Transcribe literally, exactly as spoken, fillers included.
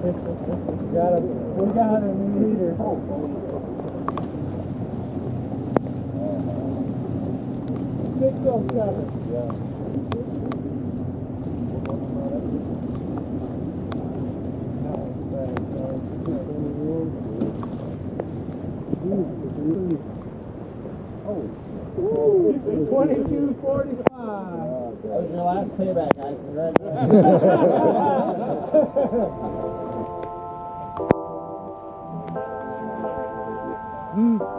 got him. We got him. Leader. six oh seven. Yeah. twenty-two forty-five. That was your last payback, guys. Congratulations. mm.